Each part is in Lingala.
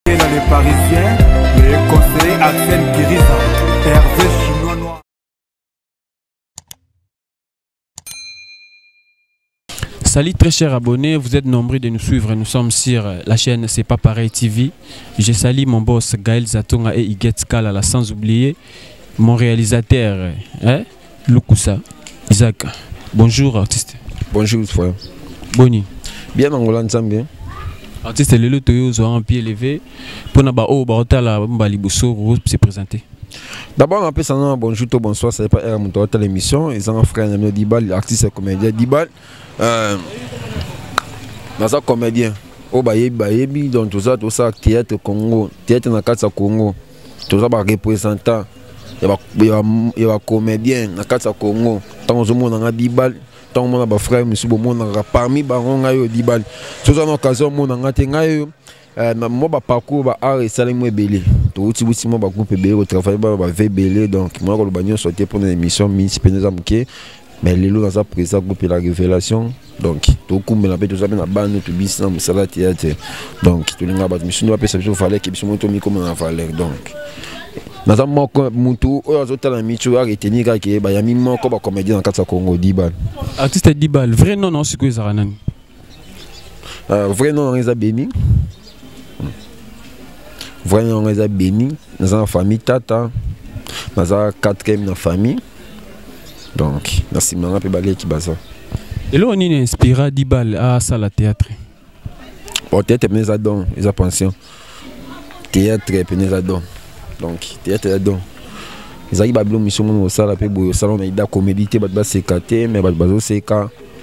Les Parisiens, les conseillers Axel Kiriza, Hervé Chinois Noir. Salut très chers abonnés, vous êtes nombreux de nous suivre, nous sommes sur la chaîne C'est pas pareil TV. Je salue mon boss Gaël Zatonga et Iguet Skala, sans oublier mon réalisateur Lukusa Isaac. Bonjour artiste. Bonjour frère. Boni. Bien en Hollande, bien. Artiste, le loto ont un pied levé pour na ba o ba hôtel se présenter. D'abord on peut savoir bonjour tout bonsoir, c'est pas mon hôtel l'émission, ils ont un frère nommé Dibal, artiste et comédien Dibal. Dans un comédien au bayebi donc tout ça théâtre Congo, théâtre na kata Congo. Tout ça ba représentant il y a comédien na kata Congo. Tant au monde na Dibal. Tant mon ba frère monsieur bomona parmi baronga yo Dibal soza na occasion mona ngate ngayo na mo ba parcours ba art et salimo ebele to uti buti mo ba groupe ebele ko travailler ba vebele donc moi ko lo banyo sauter pour une émission Miss Peneza Muke mais lelo dans sa présence groupe la révélation donc to kumela pe to za na banu to bis na musala théâtre donc to linga ba monsieur no apesa biso fallait que biso mo to mi comme na valeur donc naza moko mutu oyo azotala micho arrêter ka ke ba yami moko ba comédien na kata Congo Dibal. Artiste Dibal, vrai nom non c'est quoi ça nani? Vrai nom on Béni. Vrai nom on Béni, dans une famille tata. Dans un quatrième dans famille. Donc, merci manga pe balé qui basa. Et là on est inspiré Dibal à ça la théâtre. Au théâtre peneza don, ils a pension. Théâtre peneza don. Donc, théâtre don. Ils arrivent à bien mission au salon pe boyo salon mais da comédie te ba sécaté mais ba bazo séca.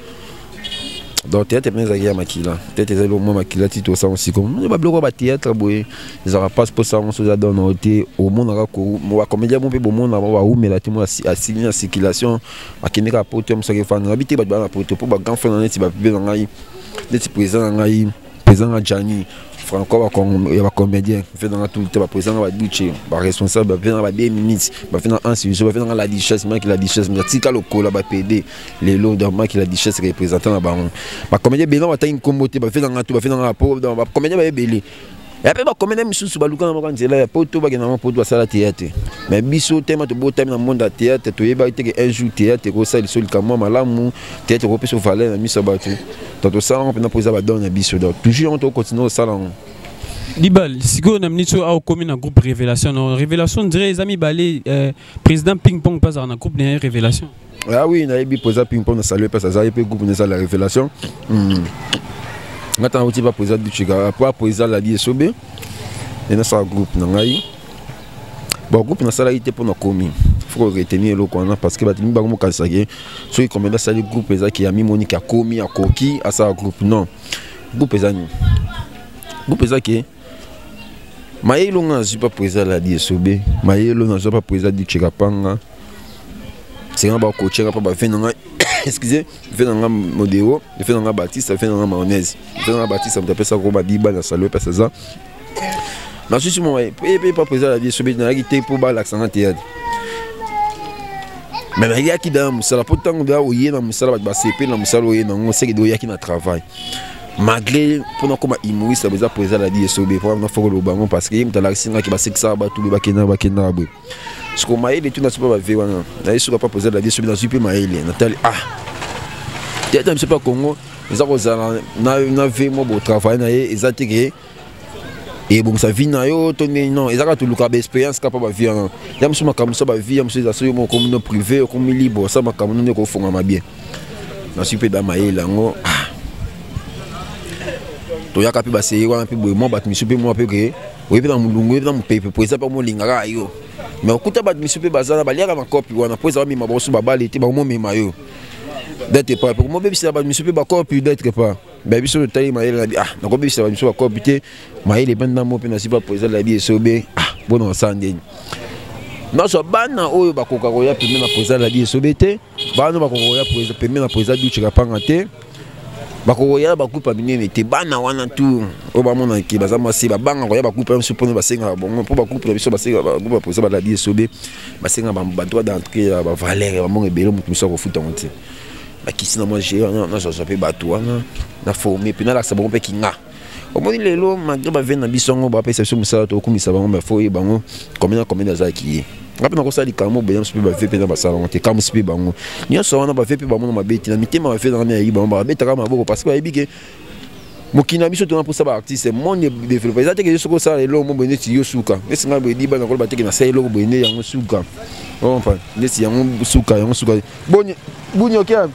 Donc théâtre peneza ya makila. Théâtre c'est le moment makila tito ça aussi comme ba bloko ba théâtre boye. Ils aura pas pour ça on se donne au monde aka ko comédien bon pe bon monde ba ou mais la timo a signé circulation akineka potem so ke fan habité ba na potem pour ba grand frère na ti ba be na ngai. Neti président ngai président Jani Franco va comédien fait dans tout le temps président va duché va responsable va faire 2 minutes va faire un sujet va faire la richesse moi qui la richesse mais tika le cola va PD les lots dans moi qui la richesse représentant la baron va comédien bien va ta une communauté va faire dans tout va faire dans la pauvre dans va comédien va belé et après va comédien monsieur sous baluka na quand là pour tout va na pour ça la théâtre mais biso tellement de beau thème dans le monde de théâtre to yeba été un jour théâtre ko ça le sol comme malamu théâtre ko peut valeur na miso batu donc ça on peut na poser ba donner biso donc toujours on continue au salon Dibal, si vous avez un commune un groupe Révélation, Révélation dirait les amis balé président Ping Pong pas dans un groupe de Révélation. Ah oui, na yebi président Ping Pong na saluer parce que ça yebi groupe na la Révélation. Ngata outi pas président du Chiga, pas président la DSOB. Et na sa groupe na ngai. Bon groupe na sala ité pour na commune. Faut retenir le quoi parce que batimi bango kansage. So il commande ça le groupe président qui a mis Monique a commis a coquille à sa groupe non. Groupe président. Groupe président qui Maïlo n'a pas président la DSOB, Maïlo n'a pas président du Chirapanga. C'est un coach, il pas fait dans excusez, fait dans un modéo, fait dans un Baptiste, fait dans un mayonnaise. Fait dans un Baptiste, ça me appelle ça comme Diba dans salut parce que ça. Mais je suis mon pas président la DSOB n'a été pour bas l'accent théâtre. Mais il y a qui dans ça pourtant on doit ouiller dans ça va CP dans ça ouiller dans on sait qu'il y a qui na travail. Malgré pour nous comme humoriste ça besoin président la DSOB pour nous faire le bango parce que il y a la singa qui va se ça ba tout le bakena abou ce qu'on m'a dit tout na super va wana na yesu pas président la DSOB dans super maïle Nathalie tête un super Congo ils ont na fait moi beau travail na ils ont intégré et bon ça vient na yo tourner non ils ont tout le cas expérience capable vivre ya monsieur comme ça va vivre monsieur ça mon comme privé comme libre ça ma comme nous ko fonga bien na super da maïle ngo to ya kapi basé wana pi boyemo bat misu pe mo pe ke oui pe na mulungu pe na mpepe po eza pa mo lingaka yo mais okuta bat misu pe bazana baliaka na copie wana po eza ba mima bosu babali te ba mo mema yo d'être pas pour mo be bisa bat misu pe ba copie d'être pas ba biso to tayi maele na bi na ko be bisa ba misu ba copie te maele banda mo pe na sipa po eza la bi sobe bono sande na so bana oyo bakoka ko ya pe na po eza la bi sobe te bana bakoka ko ya po eza pe na po eza du chikapanga te bakoya bakupa binene te bana wana tu obamona ki bazama se babanga koya bakupa mso pona basenga bongo po bakupa biso basenga bakupa posa ba la DSOB basenga ba droit d'entrée ba valeur ba monge belo mutu miso ko futa onte bakisi na moi j'ai na so pe bato wana na formé pe na la sabon pe kinga Au moins les lots, malgré ma veine, bisson, bah, c'est sur ça, au commissaire, bah, faut y bango, combien d'azar qui est. Rappelez moi ça, les camo, ben, je peux faire dans ma salon, t'es comme si bango. N'y a pas on a pas fait pour mon ma bête, la mité m'a fait dans la mer, bah, bête à ma parce que, il Mokina biso tona pour ça artiste mon développé ça que ce que ça les lomo bene ti yosuka esi nga bedi ba na ko bateke na sai logo bene yango suka on pa nesi yango suka bonyo kia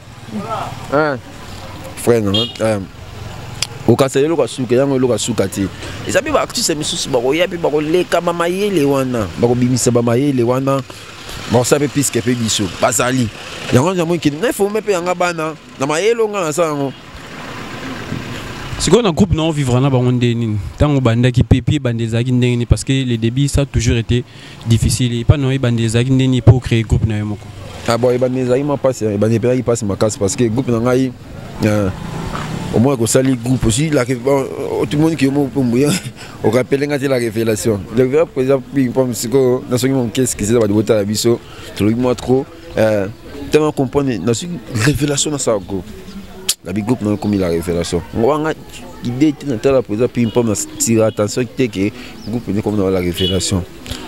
frère non o ka sai logo suka yango logo suka ti esabi ba artiste misusu ba ko ya bi ba ko leka ba mayele wana ba ko bimisa ba mayele wana ba sa pe piske pe biso bazali yango jamon ki na fo me pe yanga bana na mayelo nga na sango. Si on a groupe non vivre na bango ndeni tango banda ki pepi bandezaki ndeni parce que les débuts ça a toujours été difficile et pas non bandezaki ndeni pour créer groupe na yemoko. Ah bon bandezaki ma passe bandezaki passe ma casse parce que groupe na ngai au moins que ça les groupes aussi la tout le monde qui est pour moi on rappelle ngati la révélation le vrai président ping pong siko na songi mon qu'est-ce qui c'est ba de botta la biso tout le monde trop tellement comprendre na révélation na ça groupe. La big groupe n'a commis la révélation. On a l'idée de la présence ping-pong, on a tiré attention que le groupe n'est comme dans la révélation.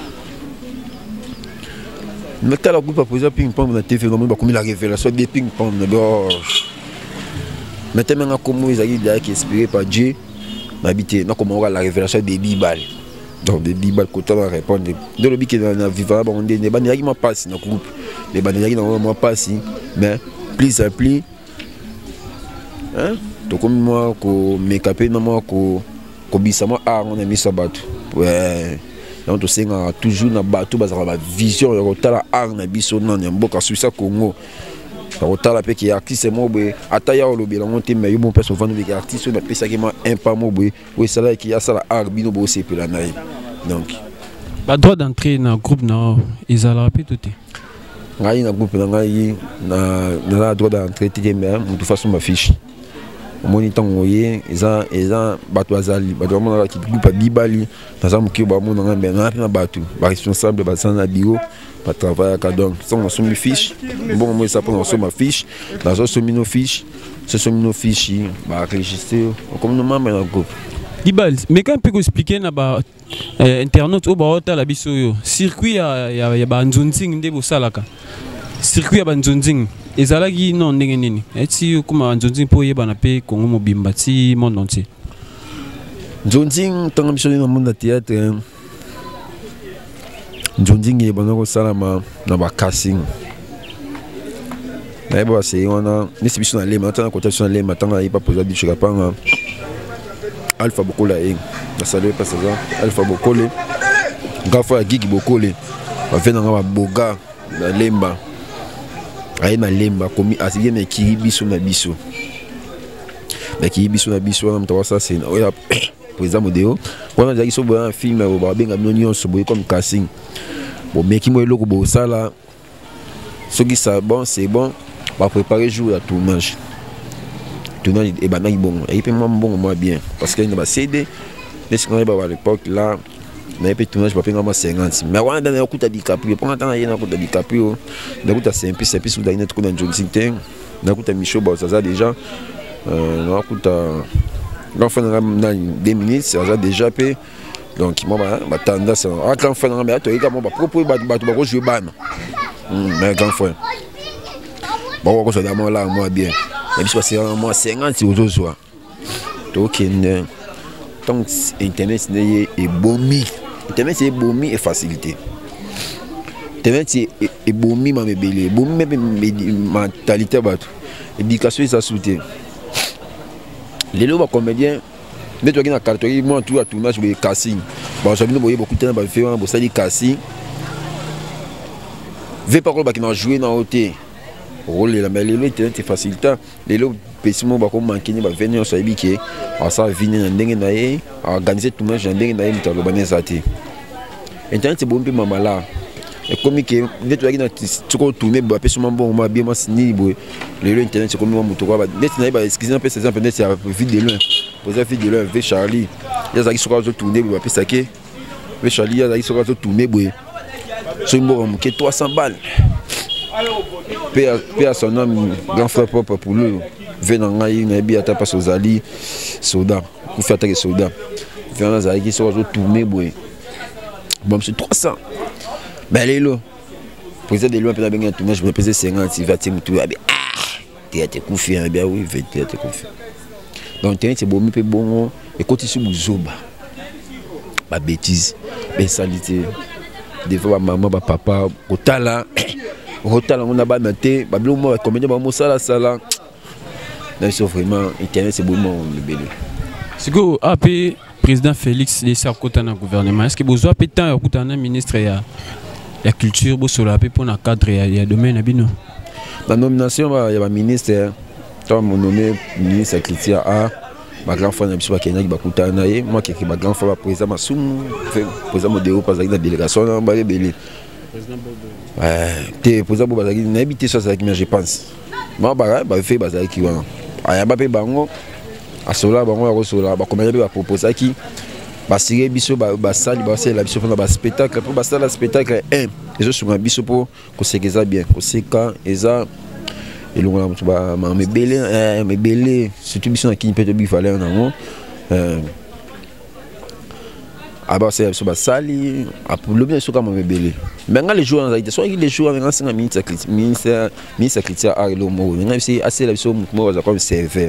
Mais quand le groupe a posé ping-pong, on a été phénomène, on a commis la révélation des ping-pong. Maintenant, on a commis les idées qui sont inspirées par Dieu. On a habité, on a commis la révélation des 10 balles. Donc, des 10 balles, quand on a répondu. Dans le but qui est vivant, on a dit, les bannières qui m'ont passé dans le groupe. Les bannières qui m'ont passé. Mais, plus à plus. Hein? Donc comme moi ko make-upé na moi ko bisama on a mis ça bateau. Ouais. Donc to senga toujours na bateau bazaka ba vision ya kotala art na biso na mboka Suisse Congo. Ça kotala pe ki artiste mo be ataya olobi la monter mais yo bon personne vendre des artistes na pesa ki ma un pas mo be oui ça là qui a ça la art bino bo c'est pe la naï. Donc ba droit d'entrée na groupe na ezala pe tout ngai na groupe na ngai na droit d'entrée te mais de façon ma fiche. Monitor ngoye eza bato azali bato mona ki groupe bibali naza mukio ba mona ngambe na bato ba responsable ba sana bureau ba travail ka donc son somi fiche bon moi ça pour son ma fiche dans so somi no fiche ce somi no fiche ba enregistrer comme nous membre dans groupe Dibal mais quand peut expliquer na ba internet au ba hota la biso yo circuit ya ba nzunzing nde bo salaka circuit ya ba nzunzing ezalaki non ndenge nini eti kuma nzonzing po yeba na pe Congo mobimba ti monde entier nzonzing tanga biso na monde théâtre nzonzing yeba na ko salama na ba casting na ba c'est on nisi biso na lema tanga kota biso na lema tanga ipa poza biso kapanga Alpha Bokola na saluer pas ça Alpha Bokole gafa Gigi Bokole ba vena nga boga na lemba aye na lemba komi asiye na kiribiso na biso na biso na mtawa ça c'est oya président modéo wana jaki so ba film ba benga nyonyo so boy comme casting bon meki mo eloko bo sala soki ça bon c'est bon va préparer jour à tournage et ba nai bon et puis moi bien parce que na CD n'est-ce qu'on ba à l'époque là mais puis tournage pas penga 50 mais wana dans okuta DiCaprio pendant temps na okuta DiCaprio na okuta c'est plus ou dans ko dans Johnson Ting na okuta Michaud Bazaza déjà na okuta l'enfant na 2 minutes ça déjà pe donc moi ba tendance à grand frère mais toi également ba propos ba ko jouer ban mais grand frère bon ko ça d'abord là moi bien et puis c'est moi 50 aux soir donc donc internet est bomi internet c'est bomi et facilité internet c'est bomi ma bébé bomi mentalité bateau éducation ça soutien les lots comédiens mais toi qui na catégorie moi tout à tournage de casting bon ça nous voyez beaucoup de temps ba faire bon ça dit casting veut pas qu'on va qui na jouer dans hôtel rôle la mais les lots internet c'est facilité les lots pesimo ba ko manquer ba venir so ebike asa vini na ndenge na ye organiser tournage na ndenge na ye mutalo baneza te internet c'est bon pe mamala et comme que net wa kina tsiko tourner ba pesimo bon ma bien ma sini bo le internet c'est comme moi mutoko ba net na ba excusez peu c'est net c'est vidéo loin poser vidéo loin ve Charlie ya zaki soka zo tourner ba pesa ke ve Charlie ya zaki soka zo tourner bo so mbo mo ke 300 balles paie à son nom grand frère propre pour lui venant na bien ata parce aux ali soda pour faire attaquer soda venant za qui sont tourner boy bon c'est 300 mais les lo président de loin peut bien tourner je me pesais 50 il va te tout ah théâtre confiant bien oui théâtre confiant donc c'est bon mais bon et quand tu suis buzoba ba bêtise ben salité des fois maman papa otala on a banaté ba bilo mo comédien ba mo sala là ils sont vraiment internet c'est bon le belé sigo AP président Félix les sarkota na gouvernement est-ce que vous avez temps ya kutana ministre ya culture bo solo AP pour na cadre ya domaine abino la nomination il y a un ministre toi mon nommé ministre culture a ma grand frère na Kenya qui ba kutana ye moi qui ma grand frère président Masum président modéro pas avec la délégation na ba belé président Bobo te président Bobo bazaki na habité ça mais je pense moi ba fait bazaki wana aya ba pe bango asola bango ya kosola ba combien ba proposer qui ba sire biso ba sali ba sala biso na ba spectacle pour ba sala spectacle et je suis un biso pour ko sekeza bien ko seka eza et le monde ba me belé surtout biso na kini peut bi fallait nango aba c'est biso ba sali pour le bien so comme me belé mais nga les jours en réalité soit les jours avec 5 minutes ministre critique a le mot nga c'est assez la biso mo za comme serveur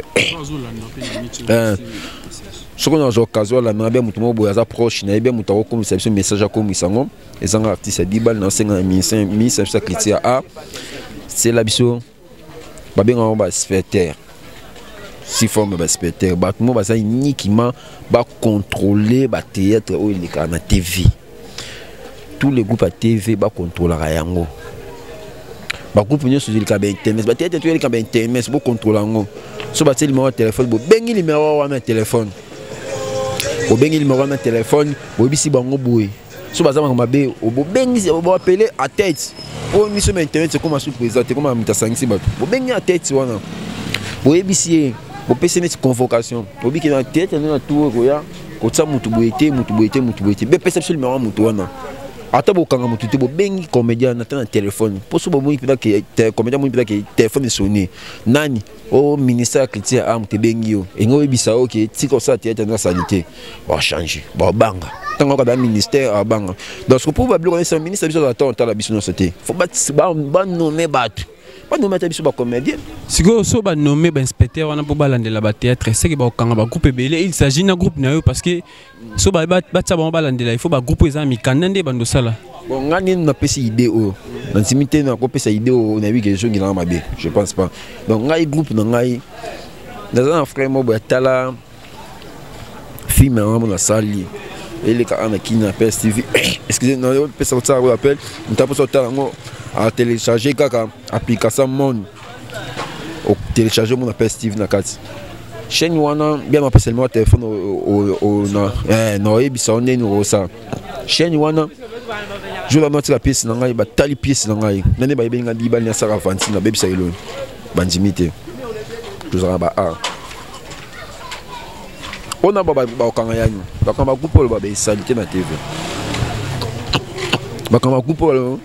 ce qu'on a occasion la na bien mutumo boya proche na bien mutako comme ça message comme isango et un artiste dibal na 5 ministre critique a c'est la biso ba bien on va se faire taire si forme ba spectateur ba tout mo ba ça uniquement ba contrôler ba théâtre ou les canaux TV tous les groupes à TV ba contrôler yango ba groupe nous sur le câble internet ba théâtre tous les câbles internet ba contrôler yango so ba numéro de téléphone bo bengi numéro wa na téléphone bo bengi numéro na téléphone bo bisi bango boy so ba za mabe bo bengi bo appeler à tête pour mission internet c'est comme sous président comme amita sangisi ba bo bengi à tête wana bo ebisi bo pese net convocation bo biki na tête na tout roya ko tsa mutu boete be pese absolument mutu wana ata bo kanga mutu te bo bengi comédien na téléphone pour so bo mo ipida ke comédien mo ipida ke téléphone sonné nani au ministère critique a mutu bengi yo engo ebisa OK tiko sa théâtre na sanité ba changer ba banga tango ka da ministère a banga donc pour ba bloquer ce ministère biso attend la biso na santé faut ba nommer batu pas nommer ta biso ba comédien sigo so ba nommer ba inspecteur wana pour balandela ba théâtre c'est que ba kanga ba groupe belé il s'agit na groupe na yo parce que so ba tsa ba balandela il faut ba groupe za mi kanande bando sala bon ngani na pesi idée o na simité na ko pesa idée o na bi que je ngila mabe je pense pas donc ngai groupe na ngai dans un frère mo ba tala film na na sali et les cas qui n'appelle Stevie excusez-moi on peut sortir on appelle on tape sur talent à télécharger kaka application monde au télécharger mon appelle Steve na carte chaîne wana bien ma seulement téléphone au non et bisa on est nous ça chaîne wana je la note la pièce na ngai ba tali pièce na ngai nane ba benga di ba na sara fanti na bebi sa ilo bandimité je sera ba on a ba kanga yanyu ba kanga groupe ba be salité na TV ba kanga groupe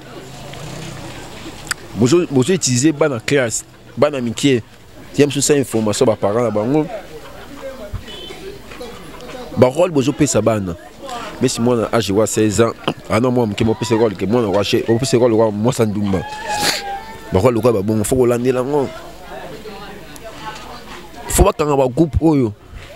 bozo utiliser ba na classe ba na mikie tiam sous ça information ba parents na bango ba rôle bozo pesa bana mais si moi na âge wa 16 ans ah non moi ke mo pesa rôle ke moi na raché o pesa rôle wa moi sandumba ba rôle ko ba bon faut landela ngo faut ba kanga ba groupe oyo.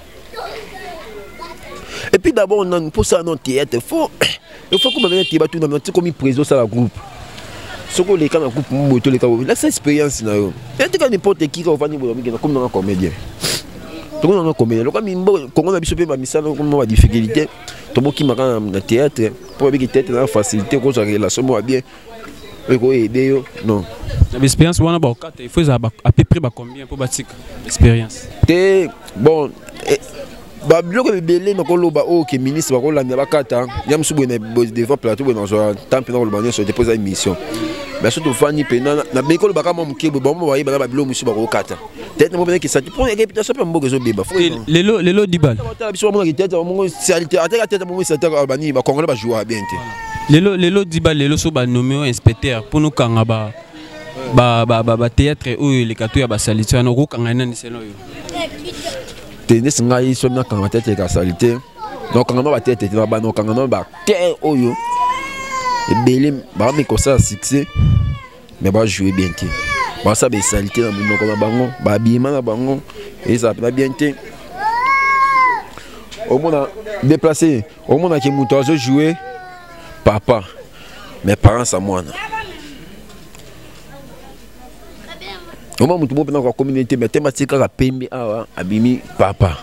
Et puis d'abord, on a pour ça non théâtre. Il faut qu'on vienne théâtre tout dans notre comme président ça la groupe. Ce que les cas dans groupe moto les cas là c'est expérience là. Et tu n'importe qui va venir comme dans un comédien. Tout dans un comédien. Comme on a biso pe ba misala comme ma difficulté. To boki maka na théâtre pour que théâtre na facilité ko ça relation bien. Et ko aider yo non. L'expérience wana ba okata il faut à peu près ba combien pour bâtir l'expérience. Bon ba biloko belé na koloba o ke ministre ba kolanda bakata ya msubu na devant plateau na zo temple na koloba so déposer émission mais surtout fani pena na bekolo baka mo mukebo ba mo ba yeba ba biloko msubu ba kokata tête mo bena ki sati pour réputation pe mboke zo beba lelo dibal ta biso mo na tête mo salité ataka tête mo salité albani ba congolais ba jouer bien te lelo dibal lelo so ba nommé inspecteur pour nous kanga ba théâtre où les katou ya basalite wana okokanga nani selon yo tendance ngai so na kanga tete ka salite donc kanga ba tete na ba no kanga ba te oyo ebele ba me ko ça succès mais ba jouer bien te ba ça be salite na monoko na bango ba bima na bango et ça va bien te au monde déplacé au monde qui muto zo jouer papa mes parents ça moi au moment où dans la communauté mais thématique à pembe abimi papa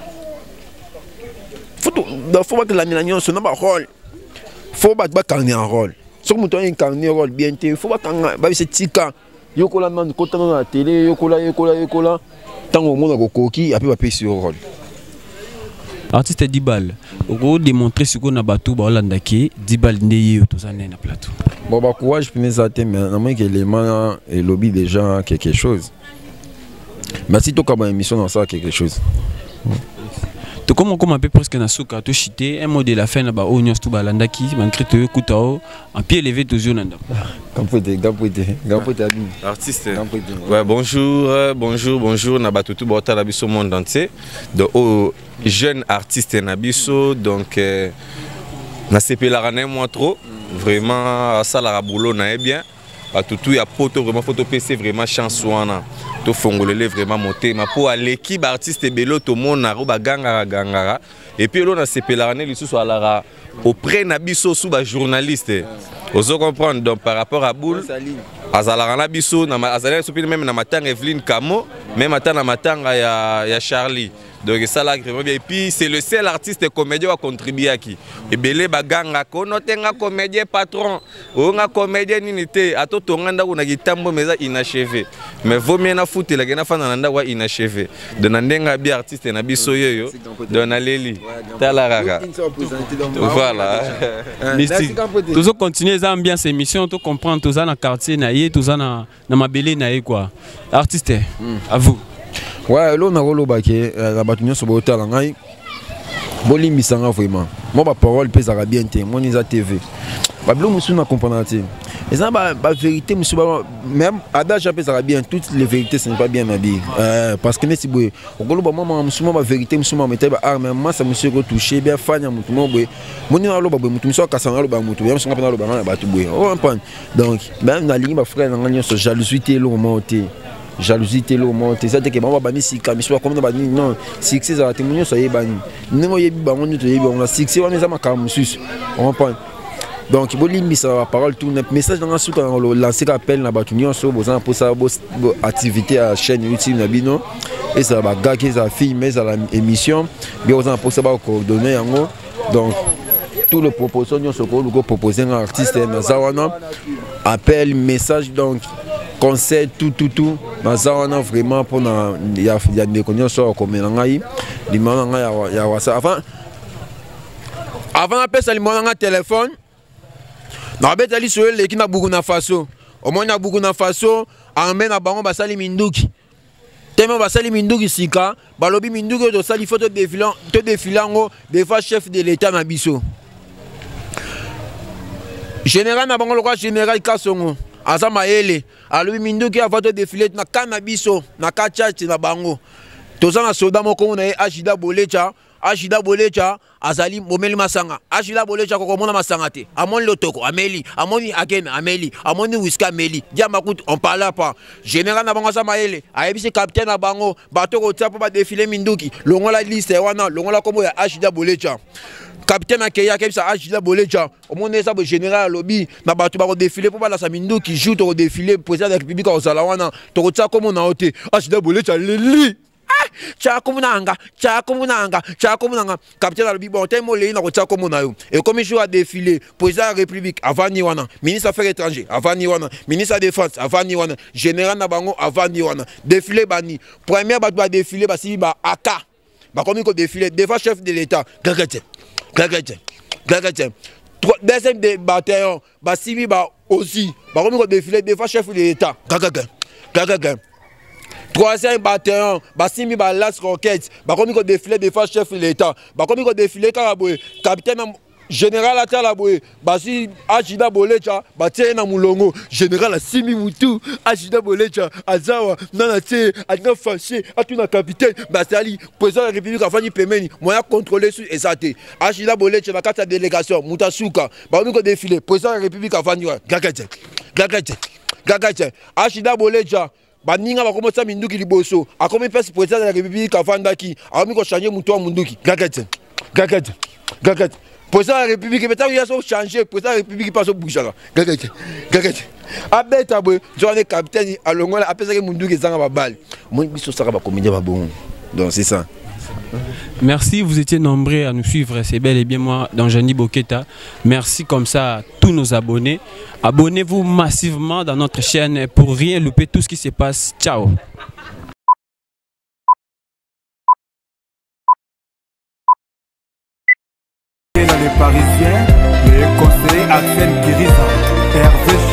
faut que la minanion sonne pas rôle faut pas carner un rôle sur muto incarner rôle bien te faut pas ba c'est tika yokola man kota na la télé yokola tant au monde kokoki après ba pesi rôle artiste Dibal oko démontrer ce qu'on a battu ba Hollande-ki Dibal ndeye to ça na plateau bon bah courage pour les athées mais normalement que les mains et lobby déjà quelque chose merci toi comme émission dans ça quelque chose to comment un peu presque na suka to chité un mot de la fin na ba onions to ba landaki malgré to kutao en pied levé to zonanda gampote artiste ouais bonjour na batutu bota la biso monde entier de jeune artiste na biso donc na sepela rané moi trop vraiment ça la boulot na bien batutu ya poto vraiment photo PC vraiment chance wana to fongolele vraiment monter ma pour l'équipe artiste belo to mona ro bagangara et puis là na sepela rané lisusu alara auprès na biso sous ba journaliste ozo comprendre donc par rapport à boule azala na biso na azala sopi même na matanga Evelyne Kamo même matanga na matanga ya Charlie donc ça là vraiment bien et puis c'est le seul artiste comédien qui a contribué à qui et belé baganga kono tenga comédien patron o nga comédien ninité ato tonganda ko na gitambo meza inachevé mais vaut mieux na foot la gena fana nanda wa inachevé de nandenga bi artiste na biso yoyo de na leli talaraka voilà mystique toujours continuer ça ambiance émission to comprendre tout ça dans quartier na yé tout ça na mabele na yé quoi artiste à vous ouais là on a rolo baké la batunyo so bota la ngai bolimi sanga vraiment moi ba parole pesa ka bien te moi nisa TV ba blo musu na comprendre te et ça ba vérité musu ba même adage pesa ka bien toutes les vérités ce n'est pas bien habillé parce que nesi boy okolo ba moi musu ba vérité musu ma meta ba arme moi ça monsieur ko toucher bien fanya mutu mo boy moni na lo ba boy mutu musu ka sanga lo ba mutu bien musu ka na lo ba na ba tu boy on comprend donc même na ligne ba frère na ngani so jalousie lo monter jalousie telo monte ça te que ba bani sika miswa comme na bani non succès ça témoigner ça yebani ningo yebi ba ngoni to yebi on a succès on est ma musus on comprend donc bolimi ça la parole tout net message dans suka lancer appel na batunyo so bozan pour ça activité à chaîne YouTube na bino et ça ba gars qui ça filmer ça la émission bien bozan pour ça ba coordonner yango donc tout le proposition nous ce qu'on nous proposer un artiste na zawana appel message donc conseil tout on a vraiment pour il y a des connaissances comme ngai limana ngai ya wasa avant appel ça limana téléphone na betali sur le kina Burkina Faso au moins na Burkina Faso amena bango basali minduki tellement basali minduki sika balobi minduki to sali photo défilant des fois chef de l'état na biso général na bango le général Kasongo Azama ele alobi minduki avato défilé na cannabis na kachachi na bango tozana soda moko na Ajida Bolecha azali momeli masanga Ajida Bolecha ko mona masanga te amoni lotoko ameli amoni again ameli amoni whisky ameli dia makut on parle pas général na bango azama ele ayebisi capitaine na bango bato ko tia po ba défilé minduki longola liste wana longola kombo ya Ajida Bolecha capitaine Akeya kebisa Ajida Bolecha au monde ça général lobby na bato ba ko défiler pour bala sa mindu qui joue to défiler président de la République au Salawana to tia comme na hote Ajida Bolecha leli cha komunanga capitaine lobby bon tellement le na ko tia comme na yo et comme il joue à défiler président de la République avant ni wana ministre affaires étrangères avant ni wana ministre de défense avant ni wana général na bango avant ni wana défiler bani première bato ba défiler ba si ba aka ba comme ko défiler devant chef de l'état Gagate. Deuxième bataillon, Bassimi aussi. Par contre, défilé des fois chef de l'État. Gagaga. Troisième bataillon, Bassimi Las Roquettes. Par contre, défilé des fois chef de l'État. Par contre, défilé Caraboué. Capitaine général atala boye basi Achida Bolecha batie na mulongo général asimi mutu Achida Bolecha azawa nana te adina fâché atuna capitaine basali président de la République afani pemeni moya contrôler sur ezate Achida Bolecha na kata délégation mutasuka ba ko défilé président de la République afani gagache Achida Bolecha baninga bakomosa minduki liboso akomi pesi président de la République afandaki akomi ko changer mutu wa munduki gagache président de la République, mais il a changé, président de la République passe au Bouchara. Gagate. Abeta, je suis capitaine, à Longola, après ça, mon dougue est dans la balle. Moi, je suis comédien. Donc, c'est ça. Merci, vous étiez nombreux à nous suivre, c'est bel et bien moi, dans Jani Boketa. Merci comme ça à tous nos abonnés. Abonnez-vous massivement dans notre chaîne pour rien louper tout ce qui se passe. Ciao. Les Parisiens, les conseillers Axel Guiriza, Hervé